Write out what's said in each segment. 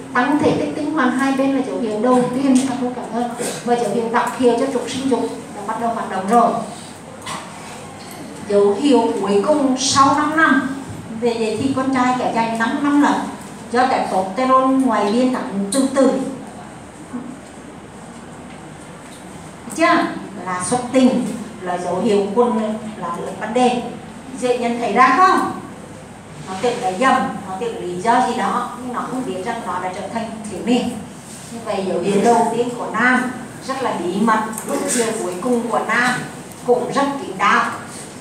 tăng thể tích tinh hoàn hai bên là dấu hiệu đầu tiên. Cô cảm ơn. Và dấu hiệu đặc hiệu cho trục sinh dục đã bắt đầu hoạt động rồi. Dấu hiệu cuối cùng sau 5 năm về đề thi con trai kéo dài 5 năm lần do testosterone ngoài biên tác từ từ, chưa là xuất tinh, là dấu hiệu quân là vấn đề dễ nhận thấy ra không? Nó tưởng là dầm, nó tưởng lý do gì đó nhưng nó không biết rằng nó đã trở thành thiếu niên. Như vậy dấu hiệu đầu tiên của nam rất là bí mật, dấu hiệu cuối cùng của nam cũng rất kín đáo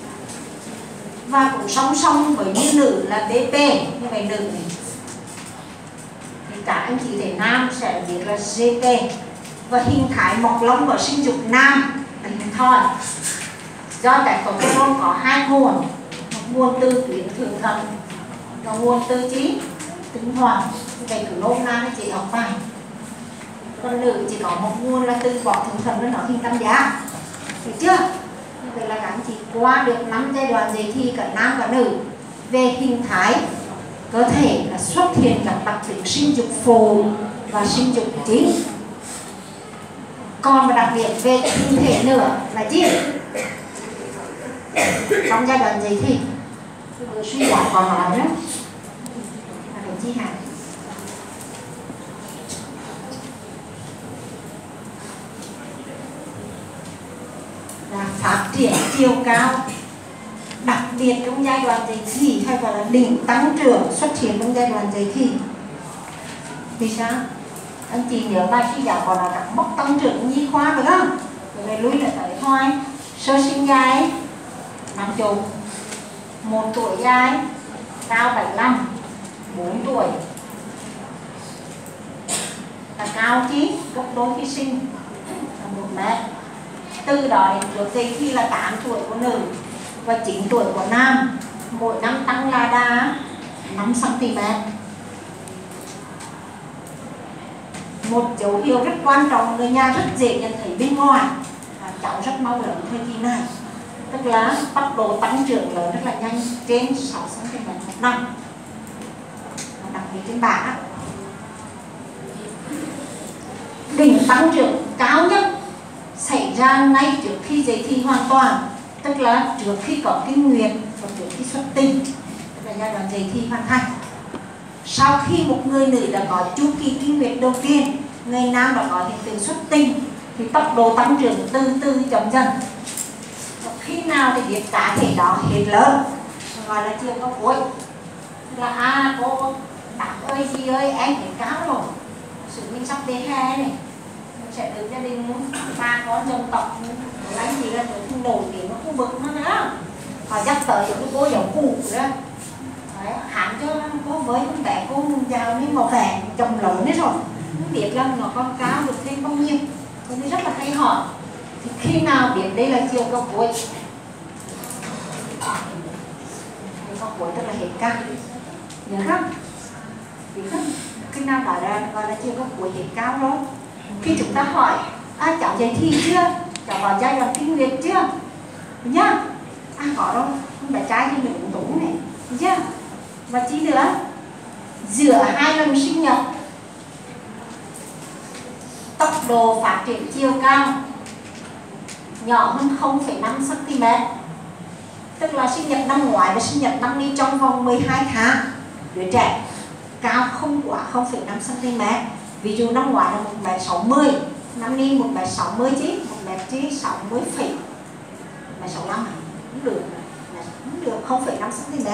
và cũng song song với như nữ là BP. Như vậy nữ này thì cả anh chị thấy nam sẽ biết là GT, và hình thái mọc lông và sinh dục nam là hình thoi. Do testosterone có hai nguồn, một nguồn từ tuyến thượng thận và nguồn từ trí tinh hoàn. Như vậy cứ nôm na thì chị học bài. Còn nữ chỉ có một nguồn là từ vỏ thượng thận với nó hình tam giác, được chưa? Như vậy là các anh chị qua được 5 giai đoạn dậy thì cả nam và nữ. Về hình thái cơ thể là xuất hiện các đặc tính sinh dục phụ và sinh dục chính. Còn một đặc điểm về hình thể nữa là gì? Trong giai đoạn dậy thì suy giảm còn nói nữa là cái chi hả? Là phát triển chiều cao, đặc biệt trong giai đoạn dậy thì hay gọi là đỉnh tăng trưởng xuất hiện trong giai đoạn dậy thì. Vì sao? Anh chị nhớ bài suy giảm còn là các mốc tăng trưởng nhi khoa phải không? Rồi lui lại tới thôi. Sơ sinh giai 50, 1 tuổi giai cao 75, 4 tuổi là cao chí gấp đôi khi sinh là 1 mét. Từ đó đến trước dậy thì là 8 tuổi của nữ và 9 tuổi của nam, mỗi năm tăng là đa 5 cm. Một dấu hiệu rất quan trọng người nhà rất dễ nhận thấy bên ngoài là cháu rất mau lớn thời kỳ này, tức là tốc độ tăng trưởng lớn rất là nhanh, trên 6 cm một năm. Đặc biệt trên bảng đỉnh tăng trưởng cao nhất xảy ra ngay trước khi dậy thì hoàn toàn, tức là trước khi có kinh nguyệt và trước khi xuất tinh, tức là giai đoạn dậy thì hoàn thành. Sau khi một người nữ đã có chu kỳ kinh nguyệt đầu tiên, người nam đã có hiện tượng xuất tinh thì tốc độ tăng trưởng từ từ chậm dần. Khi nào thì biết cá thể đó hết lớn gọi là chiều cao cuối, là cô Đắc ơi gì ơi em hết cao rồi, sự mình sắp đến hè này mình sẽ được gia đình ba con dân tộc của anh gì là được nổi tiếng nó khu vực nó nữa, họ dắt tới những cái cô giáo cụ đó. Đấy, hạn cho cô với con bé cô giàu nên màu vẻ chồng lớn đấy rồi không biết là nó con cao được thêm bao nhiêu, cho nên rất là hay hỏi thì khi nào biết đây là chiều cao cuối. Chiều cao cuối tức là hết cao, nhớ không? Biết không? Khi nào nói ra gọi là chiều cao cuối hết cao rồi. Khi chúng ta hỏi cháu dậy thì chưa, cháu vào giai đoạn kinh nguyệt chưa, nhá, có đâu, con bé trai thì mình cũng đúng này, nhá. Và chi nữa, giữa 2 lần sinh nhật tốc độ phát triển chiều cao nhỏ hơn 0,5 cm, tức là sinh nhật năm ngoái và sinh nhật năm nay trong vòng 12 tháng đứa trẻ cao không quá 0,5 cm. Ví dụ năm ngoái là 1m60, năm nay 1m60 chứ, 1m60 phẩy 1m65 này cũng được, 0,5 cm,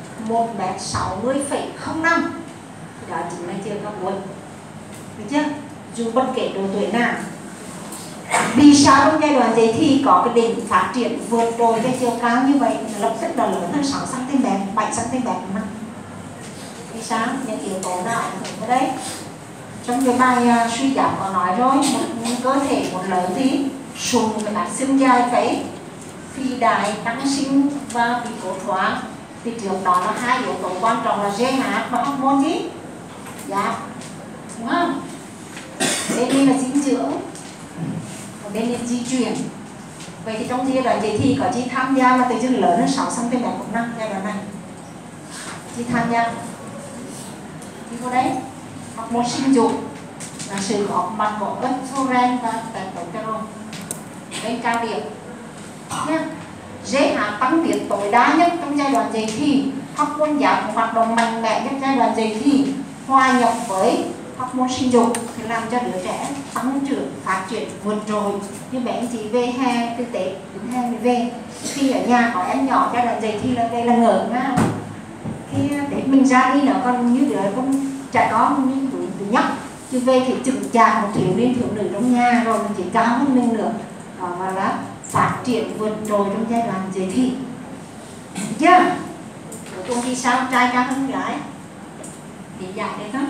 1m60,05, đó chính là chiều cao cuối, được chưa? Dù bất kể độ tuổi nào. Vì sao trong giai đoạn dậy thì có cái đỉnh phát triển vượt trội cái chiều cao như vậy, lập tức là lớn hơn 6 cm, 7 cm một năm. Vì sao? Những yếu tố nào ảnh hưởng vào đấy? Trong cái bài suy giảm có nói rồi, cơ thể một lớn thì sụn với các xương dài phế, phi đại, tăng sinh và bị cốt hóa. Thì trước đó là 2 yếu tố quan trọng là GH và hormone gì? Dạ, đúng không? Bên này là dinh dưỡng, và bên này di chuyển. Vậy thì trong giai đoạn dậy thì có chi tham gia mà tự dưng lớn hơn 6 cm một năm giai đoạn này? Chi tham gia? Chi có đấy? hormone sinh dục là sự góp mặt của estrogen và testosterone lên cao điểm nhé. GH tăng tiết tối đa nhất trong giai đoạn dậy thì, hormone giảm hoạt động mạnh mẽ nhất giai đoạn dậy thì, hòa nhập với hormone sinh dục thì làm cho đứa trẻ tăng trưởng phát triển vượt trội. Như bé anh chị về hè từ Tết đến hè mới về, khi ở nhà có em nhỏ giai đoạn dậy thì là về là ngỡ ngàng, khi để mình ra đi nó còn như đứa con trẻ con như tụi nhóc, chứ về thì chững chạc một thiếu niên thiếu nữ trong nhà rồi mình chỉ cao hơn mình nữa, đó mà là phát triển vượt trội trong giai đoạn dậy thì. Được chưa? Cuối cùng thì sao trai cao hơn gái? Thì giải đấy đó.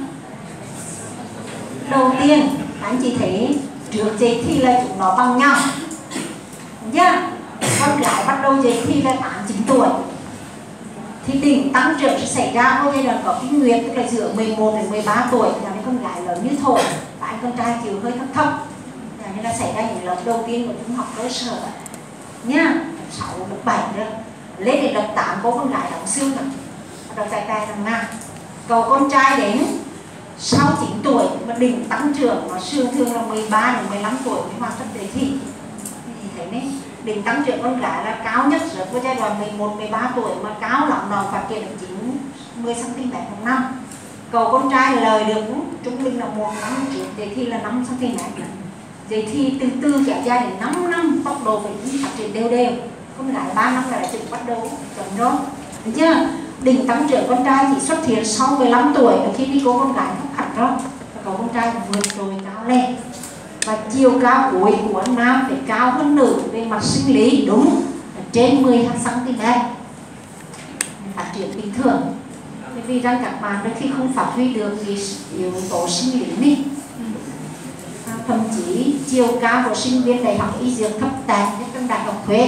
Đầu tiên anh chị thấy trước dậy thì là chúng nó bằng nhau. Được chưa? Con gái bắt đầu dậy thì là 8-9 tuổi. Thì đỉnh tăng trưởng sẽ xảy ra ở giai đoạn có kinh nguyệt, tức là giữa 11 đến 13 tuổi, là con gái lớn như thổi và anh con trai chiều hơi thấp thấp. Nên là xảy ra những lớp đầu tiên của trung học cơ sở nha, lớp 6, lớp 7 rồi. Lên đến lớp 8 có con gái đóng xương rồi, bắt đầu tay tay thằng nào. Cầu con trai đến sau 9 tuổi mà đỉnh tăng trưởng nó thường là 13 đến 15 tuổi mới hoàn tất dậy thì. Thấy đấy, đỉnh tăng trưởng con gái là cao nhất rồi với giai đoạn 11-13 tuổi, mà cao lắm nó phát triển được 90 cm một năm. Cầu con trai lời được trung bình là 1 năm, dậy thì là 5 cm. Dậy thì từ từ kéo dài đến 5 năm, tốc độ phải phát triển đều đều. Con gái 3 năm là đã chừng bắt đầu chuẩn rồi. Được chưa? Đỉnh tăng trưởng con trai chỉ xuất hiện sau 15 tuổi, khi đi có con gái thấp hẳn rồi. Cầu con trai vượt rồi cao lên. Và chiều cao cuối của nam phải cao hơn nữ về mặt sinh lý, đúng là trên 10 cm. Phát triển bình thường. Vì rằng các bạn đôi khi không phát huy được thì yếu tố sinh lý đi. Thậm chí chiều cao của sinh viên đại học y dược thấp tệ nhất trong đại học Huế.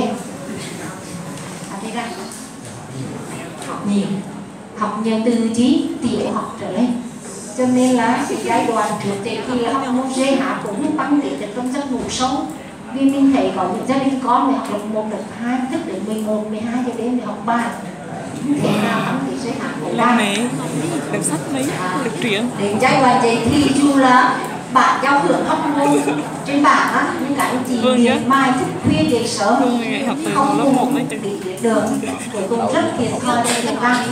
Học nhiều từ trí tiểu học trở lên, cho nên là cái giai đoạn trước thì hormone GH cũng tăng tiết được trong giấc ngủ sâu. Vì mình thấy có những gia đình con mình học lớp 1, lớp 2 thức đến 11, 12 giờ đêm để học bài, thế nào tăng tiết GH cũng đang được sách mấy được truyện. Đến giai đoạn dậy thì dù là bạn giao hưởng hormone trên bảng á, nhưng các anh chị miệt mài thức khuya dậy sớm không cùng để được, cuối cùng rất thiệt thòi cho chúng ta.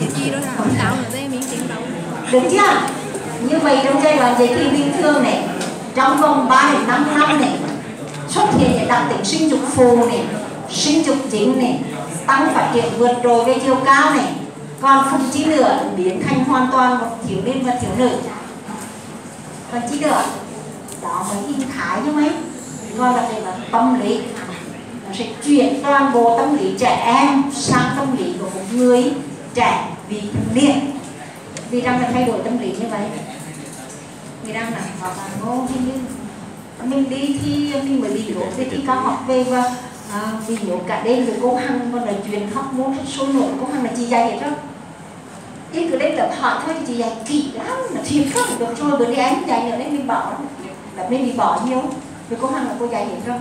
Được chưa? Như vậy trong giai đoạn dậy thì bình thường này, trong vòng 3 đến 5 năm này, xuất hiện những đặc tính sinh dục phù này, sinh dục chính này, tăng phát triển vượt trội về chiều cao này, còn phần chi nữa biến thành hoàn toàn một thiếu niên và thiếu nữ. Còn chi nữa đó mới hình thái như mấy, gọi là về mặt tâm lý. Nó sẽ chuyển toàn bộ tâm lý trẻ em sang tâm lý của một người trẻ vị thành niên. Vì rằng là thay đổi tâm lý như vậy. Vì rằng là họ bảo ngô hình như mình đi thì mình mới bị nhốt về thi cao học về và bị nhốt cả đêm với cô Hằng, còn nói chuyện khóc muốn rất sôi nổi. Cô Hằng là chị dạy hết đó. Đi cứ lên lớp hỏi thôi, chị dạy kỹ lắm, là thiệt không được rồi, bữa đi anh dạy nữa đấy mình bỏ, là mình bị bỏ nhiều. Vì cô Hằng là cô dạy hết rồi.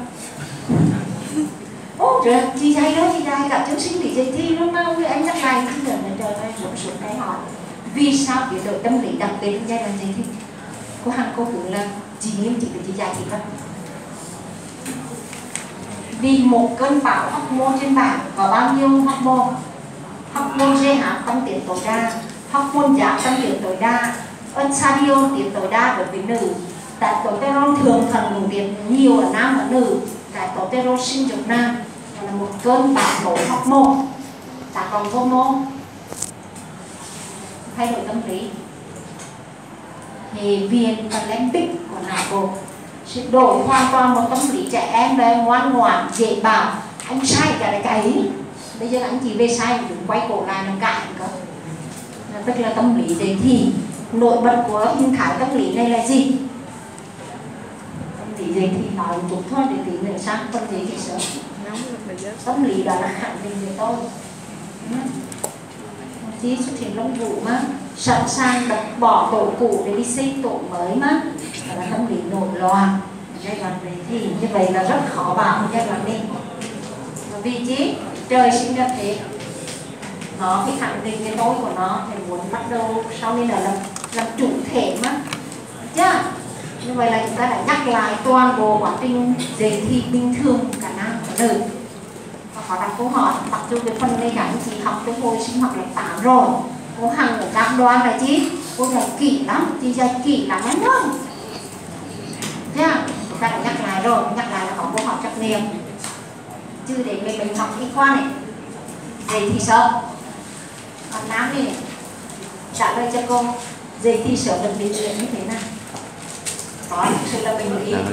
Ô trời, chị dạy đó, chị dạy cả chương sinh lý dạy thi nó mau với anh nhắc này, chứ đừng là trời ơi, xuống cái hỏi. Vì sao biến đổi tâm lý đặc biệt trong giai đoạn dậy thì? Cô Hằng cô cứ là chị nghiêm chỉnh để chị dạy chị không? Vì một cơn bão hormone trên bảng có bao nhiêu hormone? Hormone GH tăng tiết tối đa, hormone giảm tăng tiết tối đa, estradiol tiết tối đa đối với nữ, testosterone thường thần đủ tiết nhiều ở nam và nữ, testosterone sinh dục nam, là một cơn bão nổ hormone. Ta còn hormone thay đổi tâm lý, hệ viền và limbic của não bộ sẽ đổi hoàn toàn một tâm lý trẻ em đây, ngoan ngoãn dễ bảo. Anh sai cả cái ấy, bây giờ anh chỉ về sai thì quay cổ lại nó cãi cơ. Tức là tâm lý dậy thì. Nổi bật của hình thái tâm lý này là gì? Tâm lý dậy thì nói một chút thôi để tí nữa sang tâm lý thì sớm. Tâm lý đó là khẳng định về tôi. Chỉ xuất hiện lông vũ mà sẵn sàng đập bỏ tổ cũ để đi xây tổ mới mà, đó là tâm lý nổi loạn. Giai đoạn này thì như vậy là rất khó bảo giai đoạn này. Vì chí trời sinh ra thế, nó phải khẳng định cái tôi của nó thì muốn bắt đầu sau này là làm chủ thể mà Như vậy là chúng ta đã nhắc lại toàn bộ quá trình dạy thi bình thường cả nam cả nữ. Và có đặt câu hỏi, mặc dù cái phần này các anh chị học cái hồi sinh hoạt lớp 8 rồi, cô Hằng ở các đoàn là chi? Cô dạy kỹ lắm, chị dạy kỹ lắm em ơi. Thế à? Chúng ta đã nhắc lại rồi, nhắc lại là có câu hỏi trắc nghiệm. Chứ để mình học y khoa này, dạy thi sớm. Còn nam đi này, trả lời cho cô, dạy thi sớm được định nghĩa như thế nào? Có thực sự là mình nghĩ.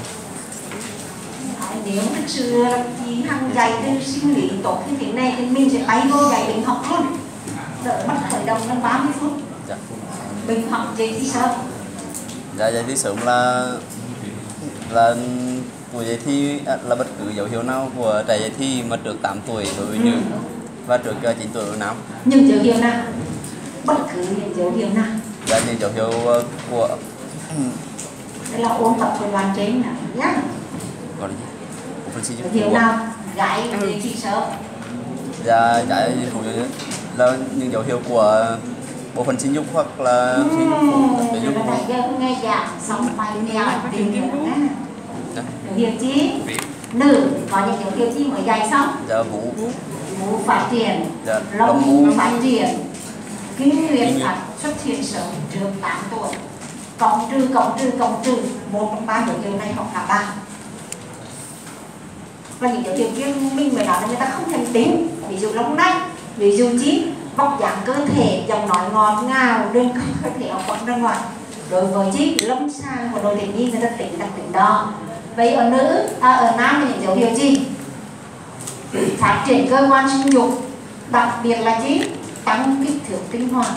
Nếu thực sự chị Hằng dạy từ sinh lý tốt như thế này thì mình sẽ bay vô dạy bệnh học luôn, đỡ mất khởi động trong 30 phút. Dạ. Bệnh học dạy thi sớm. Dạ, dạy thi sớm là của dạy thi là bất cứ dấu hiệu nào của trẻ dạy thi mà trước 8 tuổi đối với nữ và trước 9 tuổi đối với nam. Những dấu hiệu nào? Bất cứ những dấu hiệu nào? Dạ, những dấu hiệu của Đây là ôn tập của đoàn trên nào nhá. gọi là gì? Dấu hiệu nào? Gái dạy thi sớm. Dạ, cái là những dấu hiệu của bộ phận sinh dục hoặc là sinh dục phụ, tập thể dục phụ. Nãy giờ nghe giảng xong bài mèo tìm hiểu nhá. Dấu hiệu chi? Nữ có những dấu hiệu chi mới dạy xong? Dạ, vú Phát triển, dạ, lông vũ phát triển, kinh nguyệt xuất hiện sớm trước 8 tuổi. Cộng trừ một trong 3 dấu hiệu này hoặc cả 3. Và những dấu hiệu kia mình mới nói là người ta không thành tính. Ví dụ lông nách, ví dụ chi vóc dáng cơ thể, giọng nói ngọt ngào, đơn cơ thể học bật ra ngoài. Đối với chi lâm sàng của đồ thể nhi người ta tính đặc tính đó. Vậy ở nữ, ở nam thì những dấu hiệu gì? Phát triển cơ quan sinh dục, đặc biệt là chi tăng kích thước tinh hoàn.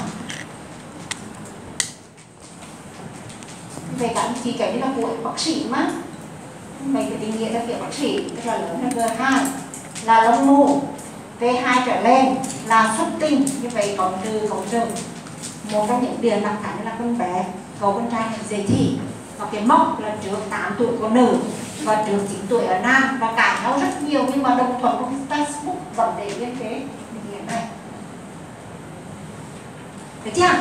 Về các anh chị cái là của bác sĩ mà mình phải định nghĩa theo kiểu bác sĩ, tức là lớn là G2 là lông mù, V2 trở lên là xuất tinh. Như vậy cộng trừ một trong những điểm đặc sản là con bé cậu con trai là dễ thi, và cái mốc là trước 8 tuổi của nữ và trước 9 tuổi ở nam, và cãi nhau rất nhiều nhưng mà đồng thuận trong Facebook vẫn để như thế hiện này, được chưa?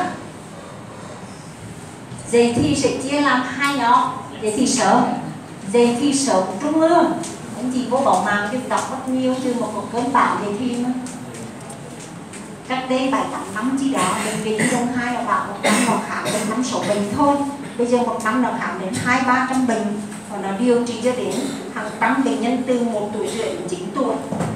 Dạy thi sẽ chia làm 2 nhóm: dạy thi sớm, dạy thi sớm trung ương. Anh chị vô bảo mạng chứ đọc rất nhiều chứ một cuộc cơn bão dạy thi mà. Cách đây 7-8 năm chỉ đó, bệnh viện Đông 2 là bảo một năm nó khám đến 5 số bệnh thôi. Bây giờ một năm nó khám đến 200-300 bệnh, và nó điều trị cho đến hàng trăm bệnh nhân từ 1 tuổi rưỡi đến 9 tuổi.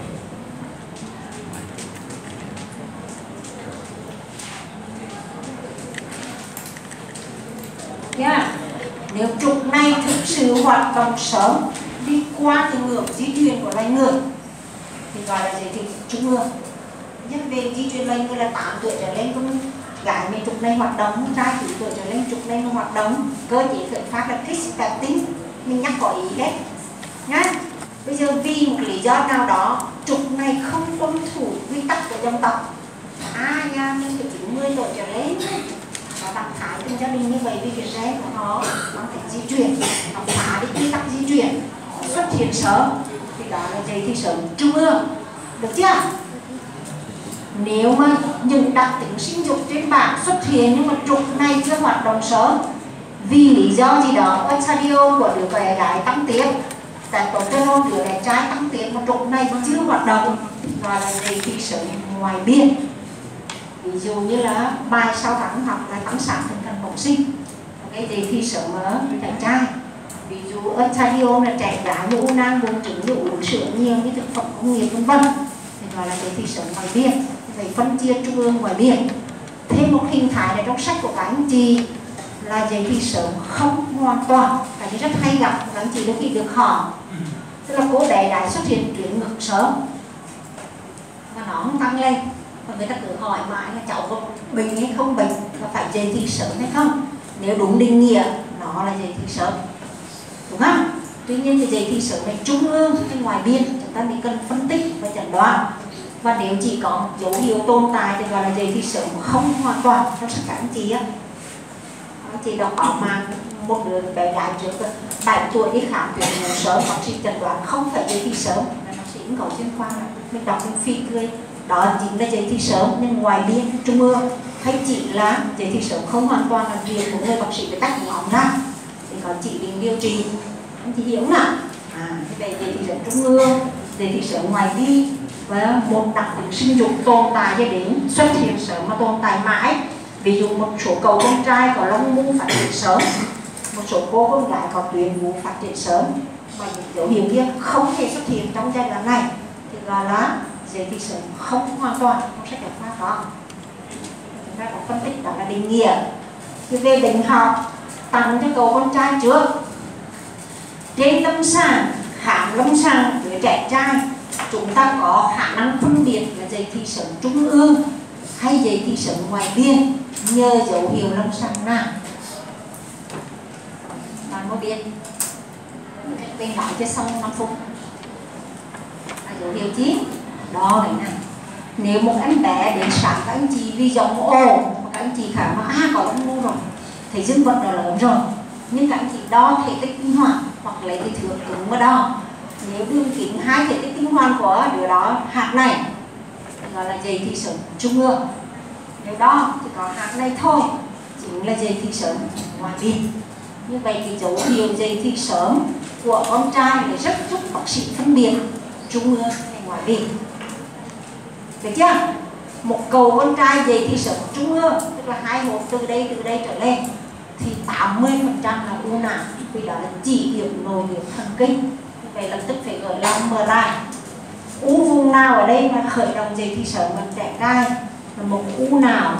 Yeah. Nếu trục này thực sự hoạt động sớm đi qua cái ngưỡng di truyền của loài người thì gọi là dạy thi trung ương. Nhất về di truyền loài người là 8 tuổi trở lên, con gái mình trục này hoạt động, trai 9 tuổi trở lên trục này nó hoạt động. Cơ chế khởi phát là X-cardin, mình nhắc có ý đấy nhá. Bây giờ vì một lý do nào đó trục này không tuân thủ quy tắc của dân tộc, nhà mình phải 90 tuổi trở lên, nó đặc thái từng gia đình như vậy vì cái gen của nó thể di chuyển, nó phá đi quy tắc di chuyển, xuất hiện sớm thì đó là dạy thi sớm trung ương, được chưa? Nếu mà những đặc tính sinh dục trên bảng xuất hiện nhưng mà trục này chưa hoạt động sớm vì lý do gì đó, estradiol của đứa bé gái tăng tiết, testosterone đứa bé trai tăng tiết mà trục này chưa hoạt động, gọi là dạy thi sớm ngoài biên. Ví dụ như là bài 6 tháng học là tăng sản thành phần bẩm sinh, cái dạy thi sớm ở trẻ trai. Ví dụ estradiol là trẻ gái như u nang buồng trứng, như uống sữa nhiều, như thực phẩm công nghiệp vân vân, thì gọi là dạy thi sớm ngoài biên. Vậy phân chia trung ương ngoài biên. Thêm một hình thái này trong sách của các anh chị là dạy thi sớm không hoàn toàn, cái này rất hay gặp các anh chị đôi khi được hỏi, tức là cô bé đã xuất hiện tuyến ngực sớm và nó không tăng lên, và người ta cứ hỏi mãi là cháu có bệnh hay không bệnh, và phải dạy thi sớm hay không. Nếu đúng định nghĩa nó là dạy thi sớm, đúng không? Tuy nhiên thì dạy thi sớm này trung ương hay ngoài biên chúng ta mới cần phân tích và chẩn đoán. Và nếu chỉ có dấu hiệu tồn tại thì gọi là dạy thi sớm không hoàn toàn. Trong sách các anh chị á, anh chị đọc báo mà một đứa bé gái trước 7 tuổi đi khám tuyến nhiều sớm, bác sĩ chẩn đoán không phải dạy thi sớm, là bác sĩ cũng có chuyên khoa, mình đọc mình phi cười. Đó chính là dạy thi sớm nhưng ngoài biên trung ương, hay chỉ là dạy thi sớm không hoàn toàn là việc của người bác sĩ phải tách nhóm ra, thì có chỉ định điều trị. Anh chị hiểu nào? Về dây thị sớm trung ương, dây thị sớm ngoài vi và một đặc tính sinh dục tồn tại cho đến xuất hiện sớm mà tồn tại mãi. Ví dụ một số cậu con trai có lông mu phát triển sớm, một số cô con gái có tuyến vú phát triển sớm, và những dấu hiệu kia không thể xuất hiện trong giai đoạn này thì gọi là dây thị sớm không hoàn toàn, không sẽ được phá có. Chúng ta có phân tích đó là định nghĩa. Thì về bệnh học tặng cho cậu con trai trước. Trên lâm sàng, khám lâm sàng với trẻ trai, chúng ta có khả năng phân biệt là dây thị sớm trung ương hay dây thị sớm ngoài biên nhờ dấu hiệu lâm sàng nào? Bạn có biết? Bên nói cho xong 5 phút. Dấu hiệu chi? Đó này này. Nếu một em bé đến sáng các anh chị vì giọng ồ, các anh chị khả mà có lông mu rồi, thì dương vật là lớn rồi, nhưng các anh chị đo thể tích tinh hoàn hoặc lấy cái thước cứng mà đo. Nếu đường kính 2 thể tích tinh hoàn của đứa đó hạt này thì gọi là dây thị sớm trung ương. Nếu đo thì có hạt này thôi, chính là dây thị sớm ngoài biên. Như vậy thì dấu hiệu dây thị sớm của con trai để rất giúp bác sĩ phân biệt trung ương hay ngoài biên. Được chưa? Một cầu con trai dây thị sớm trung ương, tức là 2 hộp từ đây trở lên, thì 80% là u não, vì đó là chỉ điểm nội điểm thần kinh. Vậy lập tức phải gọi là MRI. U vùng nào ở đây mà khởi động dây thị sớm ở trẻ trai là một u nào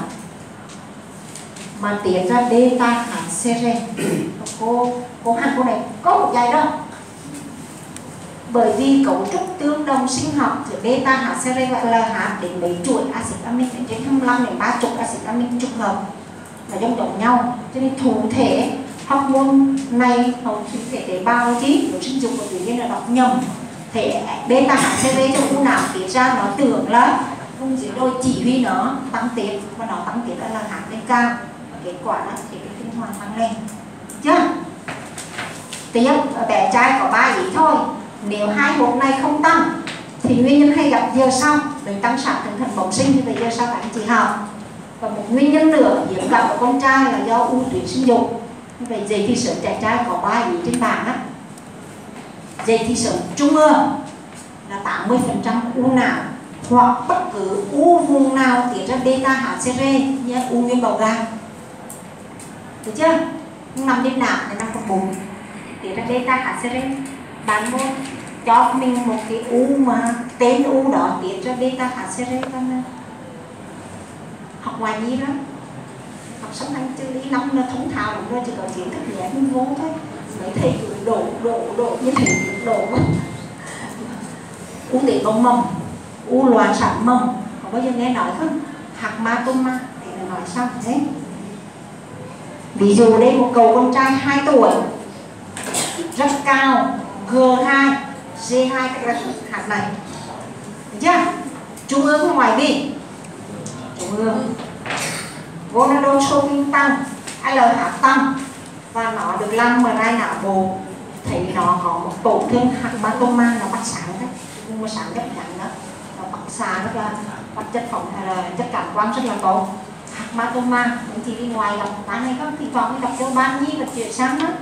mà tiết ra beta hạt seren. Cô hẳn cô này có một giây đâu. Bởi vì cấu trúc tương đồng sinh học giữa beta hạt seren và LH đến mấy chuỗi axit amin đến trên 25 đến 30 axit amin trùng hợp là giống nhau, cho nên thụ thể hormone này hầu thụ thể tế bào chứ nếu sinh dục của tự nhiên là đọc nhầm thể beta HCG trong u não tiết ra nó tưởng là vùng dưới đôi chỉ huy nó tăng tiết và nó tăng tiết là hạt lên cao, kết quả là thể cái tinh hoàn tăng lên chưa? Tiếp bé trai có 3 ý thôi. Nếu 2 hộp này không tăng thì nguyên nhân hay gặp giờ sau bệnh tăng sản tinh thần bẩm sinh như vậy giờ sau các anh chị học. Và một nguyên nhân nữa hiếm gặp ở con trai là do u tuyến sinh dục. Như vậy dây thị sớm trẻ trai có 3 ý trên bảng á. Dây thị sớm trung ương là 80% u não hoặc bất cứ u vùng nào tiết ra beta HCG như u nguyên bào gan. Được chưa? Nằm trên não thì nằm trong bụng tiết ra beta HCG. Bạn muốn cho mình một cái u mà tên u đó tiết ra beta HCG con học ngoài nhi lắm, học sống anh chưa lý lắm nó thống thạo lắm rồi, chỉ có kiến thức nhẹ nhưng vô thôi. Mấy thầy cứ đổ như thầy đổ u tế bào mầm, u loạn sản mầm, có bao giờ nghe nói không? Hamartoma thì là nói sao thế? Ví dụ đây một cậu con trai 2 tuổi rất cao, G2, G2 các hạt này, được chưa? Trung ương ngoài biên, trung ương, gonadotropin tăng, LH tăng và nó được làm MRI não bộ thấy nó có một tổn thương hamartoma, nó bắt sáng đấy, nhưng mà sáng rất nặng đó, nó bắt xa rất là bắt chất phóng chất cảm quan rất là tốt. Hamartoma những chị đi ngoài gặp cái này không thì còn gặp cho ban nhi và chuyển sang đó.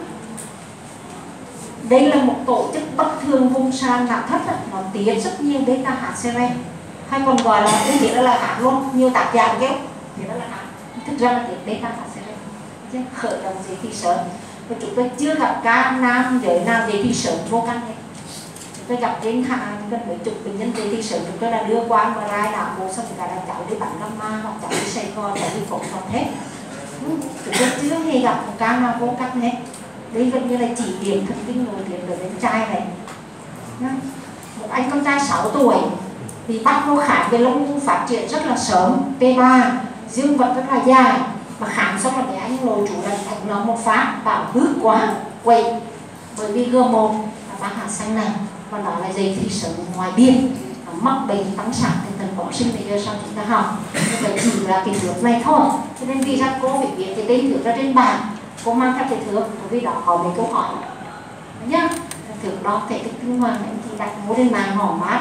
Đây là một tổ chức bất thường vùng sàn não thất đó. Nó tiết rất nhiều beta HCG hay còn gọi là cái tiết đó là hạt luôn, nhiều tác giả kêu thì đó là hạt, thực ra là tiết beta HCG khởi động dây thị sớm. Và chúng tôi chưa gặp ca nam giới nào dây thị sớm vô căn này. Chúng tôi gặp đến gần mấy chục bệnh nhân dây thị sớm, chúng tôi đã đưa qua MRI não bộ xong rồi là cháu đi bắn gamma hoặc cháu đi Sài Gòn, cháu đi phẫu thuật hết. Chúng tôi chưa hề gặp một ca nào vô căn hết. Đây vẫn như là chỉ điểm thần kinh nội tiết ở bên trai này. Một anh con trai 6 tuổi thì bắt vô khám về lông mu phát triển rất là sớm, T3, dương vật rất là dài, mà khám xong là để anh nội chủ là đánh nó một phát bảo hước quá quậy, bởi vì G1 là bác hạt xanh này và đó là dây thị sớm ngoài biên, mắc bệnh tăng sản tinh thần bẩm sinh bây giờ sau chúng ta học. Như vậy chỉ là cái thước này thôi, cho nên vì sao cô phải viết cái tên thước ra trên bảng, cô mang theo cái thước, bởi vì đó có mấy câu hỏi nhá. Thước đó thể cái tinh hoàn này thì đặt mua trên mạng hỏng mát.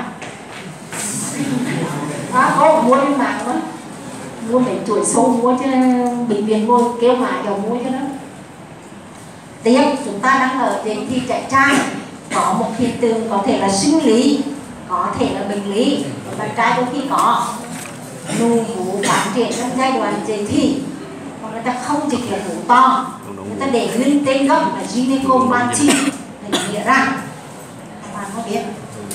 Có mua trên mạng đó, mua mấy chuỗi sâu mua cho bệnh viện ngồi kêu mãi dầu mua cho nó. tiếp chúng ta đang ở đề thi trẻ trai, có một hiện tượng có thể là sinh lý, có thể là bệnh lý. Bạn trai đôi khi có nụ vú phát triển trong giai đoạn dậy thì, còn người ta không dịch là vú to, người ta để nguyên tên gốc là gynecomastia, thì nghĩa ra các bạn có biết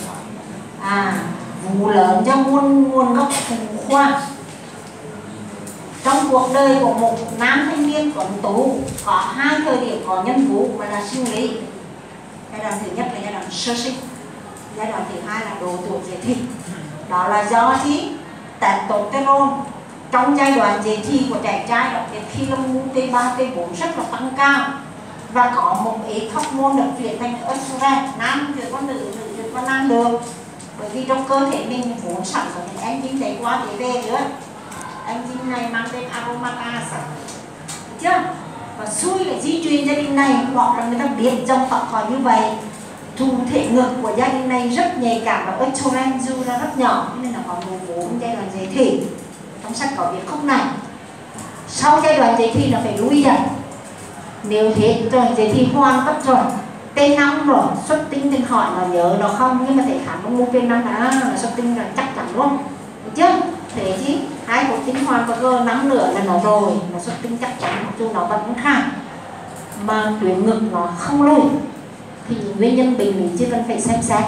vú lớn cho nguồn gốc phụ khoa. Trong cuộc đời của một nam thanh niên tuấn tú có hai thời điểm có nhân vú và là sinh lý. Giai đoạn thứ nhất là giai đoạn sơ sinh, giai đoạn thứ hai là độ tuổi dậy thì. Đó là do testosterone trong giai đoạn dậy thì của trẻ trai, đặc biệt khi hormone T3, T4 rất là tăng cao và có một ít hormone được chuyển thành estrogen, nam chuyển qua nữ, nữ chuyển qua nam được. Bởi vì trong cơ thể mình vốn sản xuất những enzyme đấy qua để về nữa. Enzyme này mang tên aromatase, chưa? Và xui là di truyền gia đình này, hoặc là người ta biết dòng tộc họ như vậy. Thụ thể ngực của gia đình này rất nhạy cảm và estrogen dư ra rất nhỏ, nên là có nụ vú giai đoạn dậy thì. Trong sách có viết khúc này. Sau giai đoạn dậy thì là phải lui dần. Nếu thế rồi dậy thì hoàn tất rồi, T5 rồi, xuất tinh thì hỏi nó nhớ nó không, nhưng mà thể khám ông mua T5 là xuất tinh là chắc chắn luôn, được chưa? Thế chứ hai cuộc tinh hoàn và cơ 5 nửa là nó rồi, nó xuất tinh chắc chắn, mặc dù nó vẫn khác mà tuyến ngực nó không lui thì nguyên nhân bệnh lý chứ vẫn phải xem xét.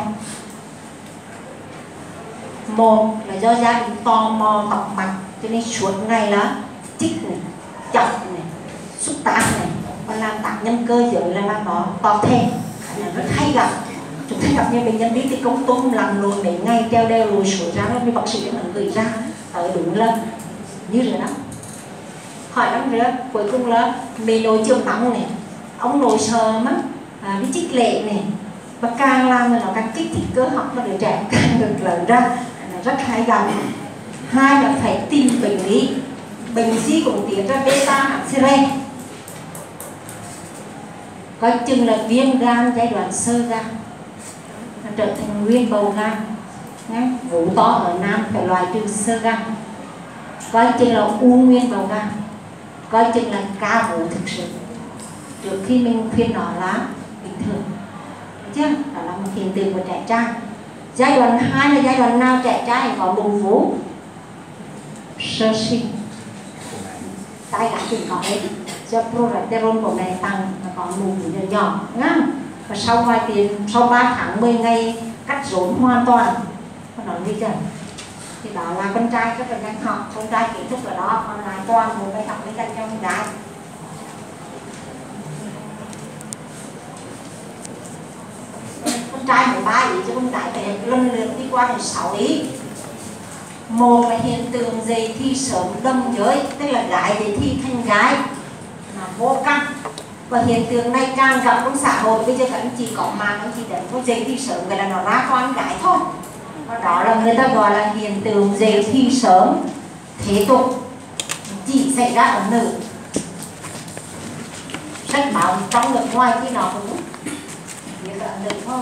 Một là do gia đình tò mò tọc mạch, cho nên suốt ngày là chích này, chọc này, xúc tác này và làm tác nhân cơ giới là nó to thêm, là rất hay gặp. Chúng ta gặp như bệnh nhân đi thì công tôm làm lùi mấy ngày treo đeo lùi sủi ra, vì bác sĩ vẫn gửi ra tới đúng lên như rồi đó. Hỏi lắm nữa, cuối cùng là mê nồi chiều nóng này, ông nội sợ mất đi chích lệ này, và càng làm thì nó càng kích thích cơ học và đứa trẻ càng được lớn ra, là rất hay gặp. Hai là phải tìm bệnh lý, bệnh gì cũng tiết ra beta hạt seren, coi chừng là viêm gan giai đoạn sơ gan, trở thành nguyên bầu gan. Vú to ở nam phải loại trừ sơ gan, coi chừng là u nguyên bầu gan, coi chừng là ca vú thực sự trước khi mình khuyên nó là bình thường, được chưa? Đó là một hiện tượng của trẻ trai. Giai đoạn 2 là giai đoạn nào trẻ trai có bụng vú? Sơ sinh, tay cả thì có hết, do progesterone của mẹ tăng nó có bụng vú nhỏ nhỏ ngang. Và sau vài tiếng, sau 3 tháng 10 ngày cắt rốn hoàn toàn, nó nói gì chứ? Thì đó là con trai rất là nhanh học, con trai kiến thức ở đó, còn lại toàn bộ bài học với dành cho con gái. Con trai 13 ý cho con gái phải lần lượt đi qua đến 6 ý. Một là hiện tượng dậy thì sớm đâm giới, tức là gái dậy thì thành gái là vô căn. Và hiện tượng này càng gặp trong xã hội, bây giờ các anh chị có mạng, các anh chị đến có dậy thì sớm, vậy là nó ra con gái thôi. Và đó là người ta gọi là hiện tượng dậy thì sớm thế tục, chỉ xảy ra ở nữ. Sách báo trong nước ngoài khi nào cũng biết là nữ thôi.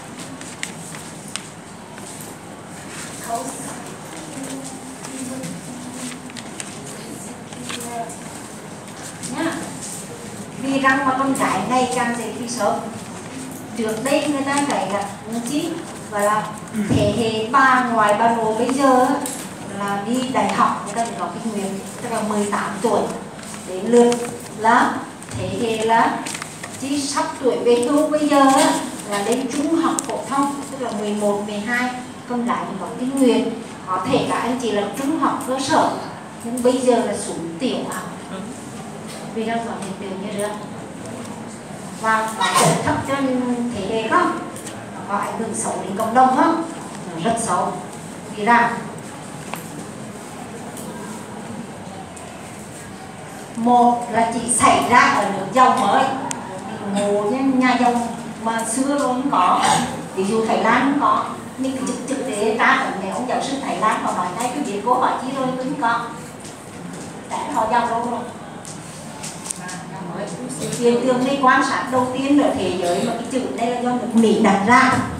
Nhá. Vì rằng mà con gái ngày càng dậy thì sớm. Trước đây người ta phải là chí và là thế hệ bà ngoại bà nội bây giờ là đi đại học người ta phải có kinh nghiệm, tức là 18 tuổi đến lượt là thế hệ là chỉ sắp tuổi về hưu bây giờ là đến trung học phổ thông, tức là 11, 12, con gái thì có kinh nghiệm, có thể cả anh chị là trung học cơ sở nhưng bây giờ là xuống tiểu học vì đang có hiện tượng như thế và có thấp cho thế hệ không, có ảnh hưởng xấu đến cộng đồng không, nó rất xấu. Vì rằng một là chỉ xảy ra ở nước giàu mới, ngộ nhà giàu mà xưa luôn không có, ví dụ Thái Lan không có, nhưng thực tế ra ở nhà ông giáo sư Thái Lan họ nói ngay cái việc cô hỏi chi rồi cũng không có, tại họ giàu đâu rồi. Hiện tượng này quan sát đầu tiên ở thế giới mà cái chữ này là do nước Mỹ đặt ra.